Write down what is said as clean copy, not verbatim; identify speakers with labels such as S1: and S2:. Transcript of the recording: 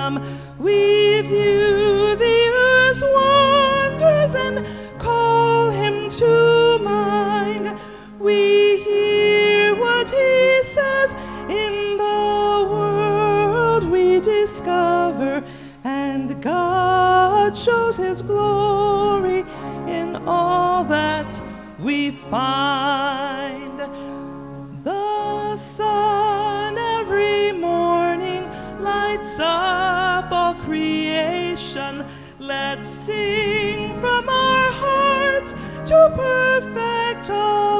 S1: wisdom. We view the earth's wonders and call him to mind. We hear what he says in the world we discover, and God shows his glory in all that we find. The sun every morning lights up all creation. Let's sing from our hearts to perfect all